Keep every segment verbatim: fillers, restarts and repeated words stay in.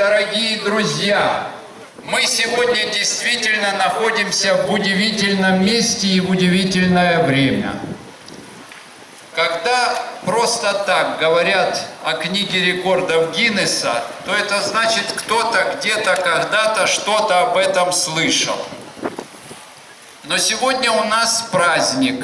дорогие друзья, мы сегодня действительно находимся в удивительном месте и в удивительное время. Когда просто так говорят о книге рекордов Гиннесса, то это значит, кто-то где-то когда-то что-то об этом слышал. Но сегодня у нас праздник,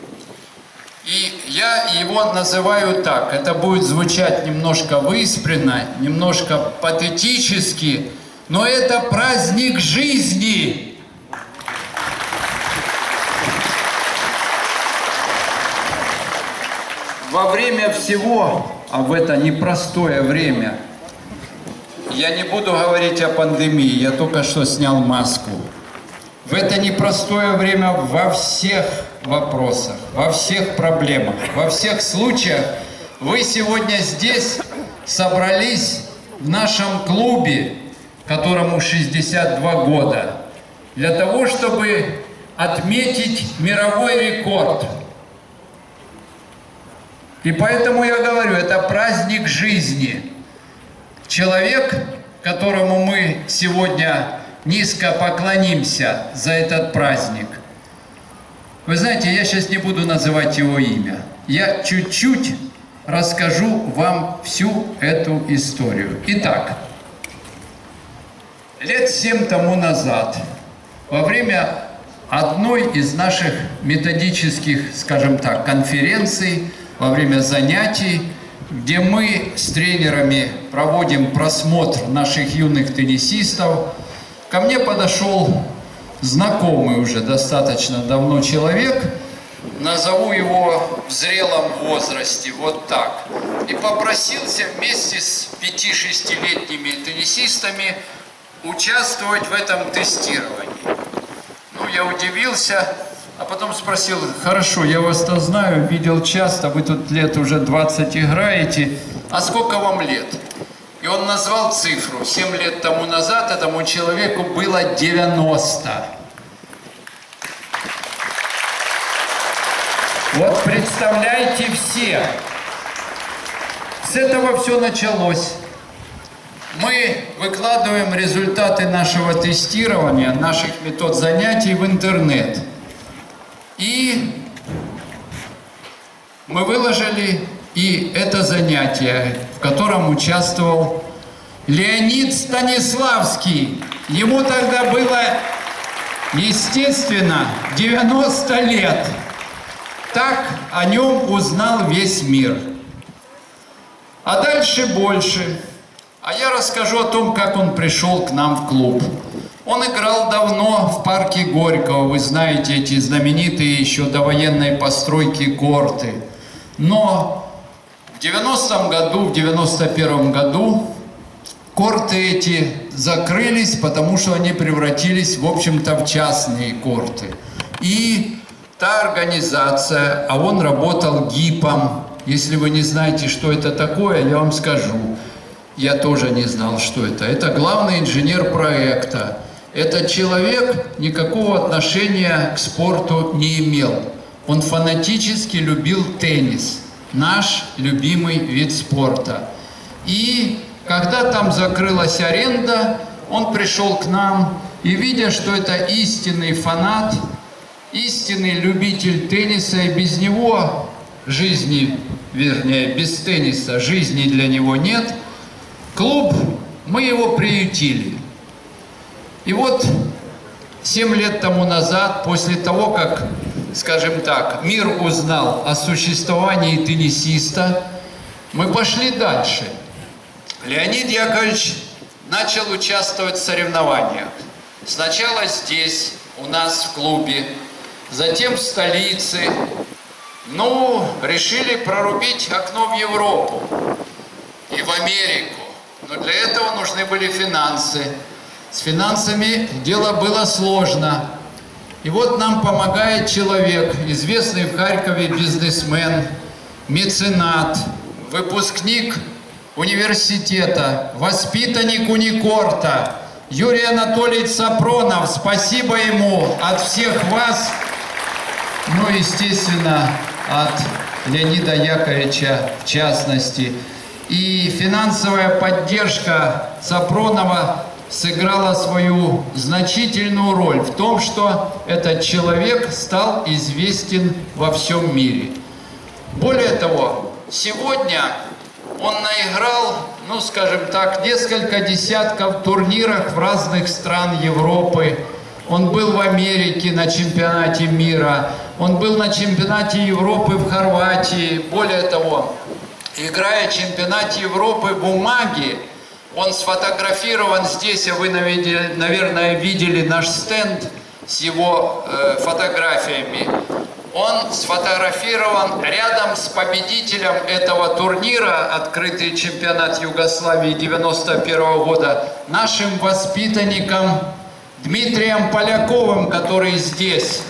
и я его называю так. Это будет звучать немножко выспренно, немножко патетически, но это праздник жизни. Во время всего, а в это непростое время, я не буду говорить о пандемии, я только что снял маску. В это непростое время во всех вопросах, во всех проблемах, во всех случаях вы сегодня здесь собрались в нашем клубе, которому шестьдесят два года, для того, чтобы отметить мировой рекорд. И поэтому я говорю, это праздник жизни. Человек, которому мы сегодня низко поклонимся за этот праздник. Вы знаете, я сейчас не буду называть его имя. Я чуть-чуть расскажу вам всю эту историю. Итак, лет семь тому назад, во время одной из наших методических, скажем так, конференций, во время занятий, где мы с тренерами проводим просмотр наших юных теннисистов, ко мне подошел знакомый уже достаточно давно человек, назову его в зрелом возрасте, вот так, и попросился вместе с пяти-шестилетними теннисистами участвовать в этом тестировании. Ну, я удивился. А потом спросил: хорошо, я вас-то знаю, видел часто, вы тут лет уже двадцать играете, а сколько вам лет? И он назвал цифру. семь лет тому назад этому человеку было девяносто. Вот представляете все, с этого все началось. Мы выкладываем результаты нашего тестирования, наших метод занятий в интернет. И мы выложили и это занятие, в котором участвовал Леонид Станиславский. Ему тогда было, естественно, девяносто лет. Так о нем узнал весь мир. А дальше больше. А я расскажу о том, как он пришел к нам в клуб. Он играл давно в парке Горького, вы знаете, эти знаменитые еще довоенной постройки корты. Но в девяностом году, в девяносто первом году корты эти закрылись, потому что они превратились, в общем-то, в частные корты. И та организация, а он работал гипом, если вы не знаете, что это такое, я вам скажу. Я тоже не знал, что это. Это главный инженер проекта. Этот человек никакого отношения к спорту не имел. Он фанатически любил теннис, наш любимый вид спорта. И когда там закрылась аренда, он пришел к нам и, видя, что это истинный фанат, истинный любитель тенниса, и без него жизни, вернее, без тенниса жизни для него нет, клуб, мы его приютили. И вот семь лет тому назад, после того, как, скажем так, мир узнал о существовании теннисиста, мы пошли дальше. Леонид Яковлевич начал участвовать в соревнованиях. Сначала здесь, у нас в клубе, затем в столице. Ну, решили прорубить окно в Европу и в Америку. Но для этого нужны были финансы. С финансами дело было сложно. И вот нам помогает человек, известный в Харькове бизнесмен, меценат, выпускник университета, воспитанник Уникорта, Юрий Анатольевич Сапронов. Спасибо ему от всех вас, ну, естественно, от Леонида Яковлевича в частности. И финансовая поддержка Сапронова сыграла свою значительную роль в том, что этот человек стал известен во всем мире. Более того, сегодня он наиграл, ну скажем так, несколько десятков турниров в разных странах Европы. Он был в Америке на чемпионате мира, он был на чемпионате Европы в Хорватии. Более того, играя в чемпионате Европы в Умаге, он сфотографирован здесь, и вы, наверное, видели наш стенд с его э, фотографиями. Он сфотографирован рядом с победителем этого турнира, открытый чемпионат Югославии девяносто первого года, нашим воспитанником Дмитрием Поляковым, который здесь.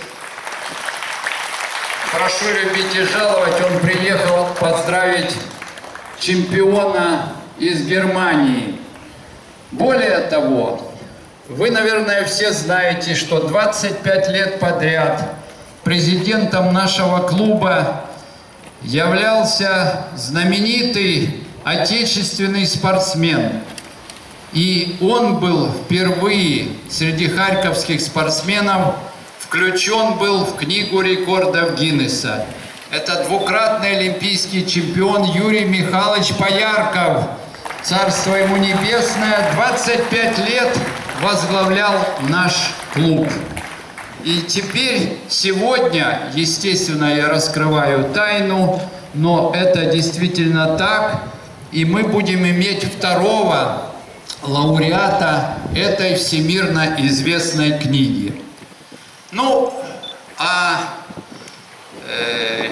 Прошу любить и жаловать, он приехал поздравить чемпиона из Германии. Более того, вы, наверное, все знаете, что двадцать пять лет подряд президентом нашего клуба являлся знаменитый отечественный спортсмен. И он был впервые среди харьковских спортсменов включен был в книгу рекордов Гиннесса. Это двукратный олимпийский чемпион Юрий Михайлович Поярков. Царство ему небесное, двадцать пять лет возглавлял наш клуб. И теперь, сегодня, естественно, я раскрываю тайну, но это действительно так, и мы будем иметь второго лауреата этой всемирно известной книги. Ну, а э,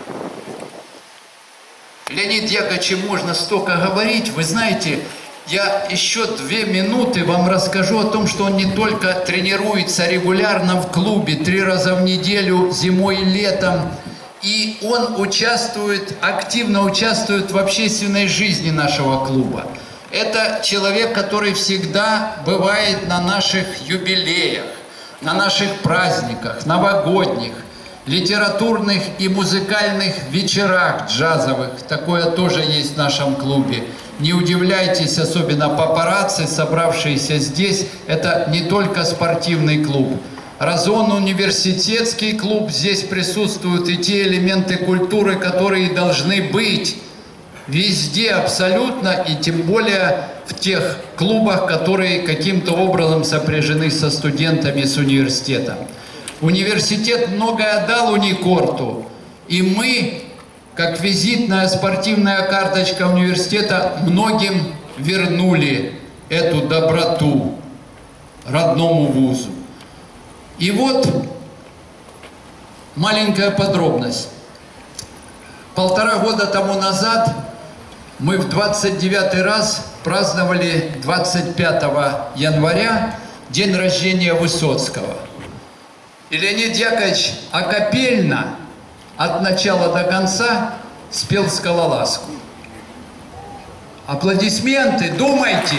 Леониде Яковлевиче можно столько говорить. Вы знаете, я еще две минуты вам расскажу о том, что он не только тренируется регулярно в клубе, три раза в неделю, зимой и летом, и он участвует, активно участвует в общественной жизни нашего клуба. Это человек, который всегда бывает на наших юбилеях, на наших праздниках, новогодних, литературных и музыкальных вечерах джазовых. Такое тоже есть в нашем клубе. Не удивляйтесь, особенно папарацци, собравшиеся здесь. Это не только спортивный клуб. Разон университетский клуб. Здесь присутствуют и те элементы культуры, которые должны быть везде абсолютно, и тем более в тех клубах, которые каким-то образом сопряжены со студентами, с университетом. Университет многое дал Уникорту, и мы, как визитная спортивная карточка университета, многим вернули эту доброту родному вузу. И вот маленькая подробность. Полтора года тому назад мы в двадцать девятый раз праздновали двадцать пятого января день рождения Высоцкого. И Леонид Яковлевич акапельно от начала до конца спел «Скалолазку». Аплодисменты, думайте.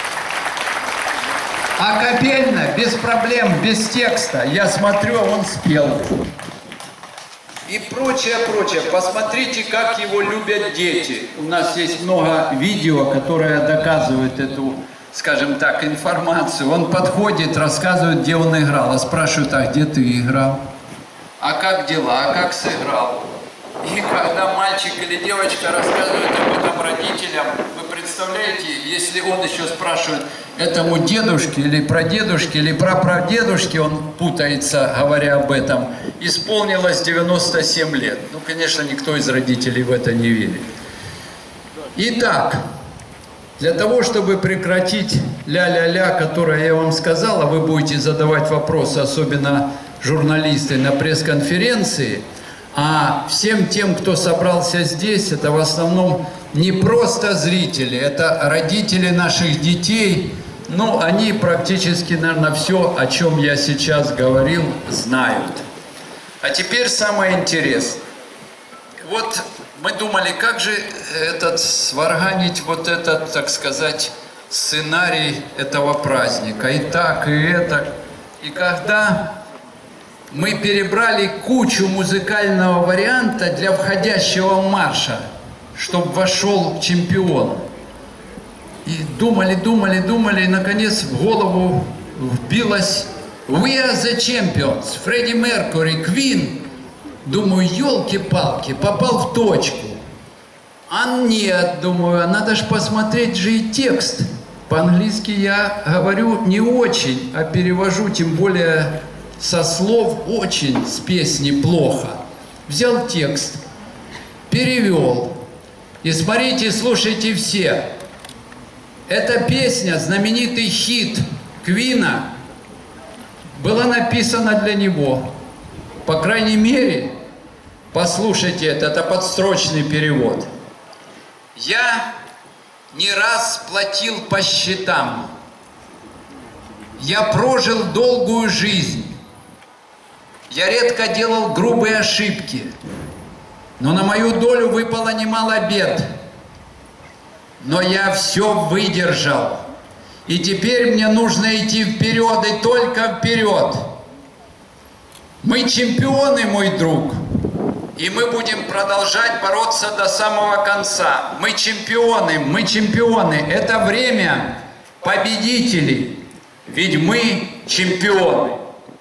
Акапельно, без проблем, без текста. Я смотрю, он спел. И прочее, прочее. Посмотрите, как его любят дети. У нас есть много видео, которое доказывает эту, скажем так, информацию. Он подходит, рассказывает, где он играл. А спрашивают, а где ты играл? А как дела? А как сыграл? И когда мальчик или девочка рассказывают об этом родителям, вы представляете, если он еще спрашивает этому дедушке или прадедушке или прапрадедушке, он путается, говоря об этом, исполнилось девяносто семь лет. Ну, конечно, никто из родителей в это не верит. Итак, для того, чтобы прекратить ля-ля-ля, которое я вам сказал, а вы будете задавать вопросы, особенно журналисты, на пресс-конференции, а всем тем, кто собрался здесь, это в основном не просто зрители, это родители наших детей, но они практически, наверное, все, о чем я сейчас говорил, знают. А теперь самое интересное. Вот мы думали, как же этот, сварганить вот этот, так сказать, сценарий этого праздника. И так, и это. И когда мы перебрали кучу музыкального варианта для входящего марша, чтобы вошел чемпион. И думали, думали, думали, и наконец в голову вбилось «We are the champions», Фредди Меркьюри, Квин. Думаю, елки-палки, попал в точку. А нет, думаю, надо же посмотреть же и текст. По-английски я говорю не очень, а перевожу, тем более со слов очень, с песни плохо. Взял текст, перевел. И смотрите, слушайте все. Эта песня, знаменитый хит Квина, была написана для него. По крайней мере, послушайте это, это подстрочный перевод. Я не раз платил по счетам. Я прожил долгую жизнь. Я редко делал грубые ошибки. Но на мою долю выпало немало бед. Но я все выдержал. И теперь мне нужно идти вперед и только вперед. Мы чемпионы, мой друг. И мы будем продолжать бороться до самого конца. Мы чемпионы, мы чемпионы. Это время победителей. Ведь мы чемпионы.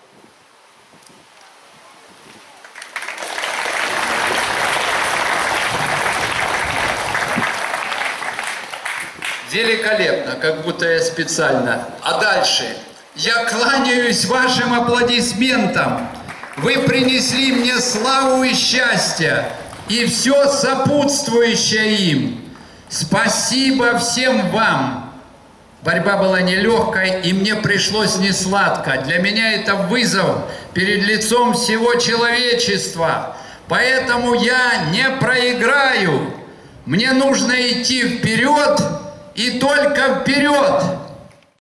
Великолепно, как будто я специально. А дальше. Я кланяюсь вашим аплодисментам. Вы принесли мне славу и счастье, и все сопутствующее им. Спасибо всем вам. Борьба была нелегкой, и мне пришлось несладко. Для меня это вызов перед лицом всего человечества. Поэтому я не проиграю. Мне нужно идти вперед и только вперед.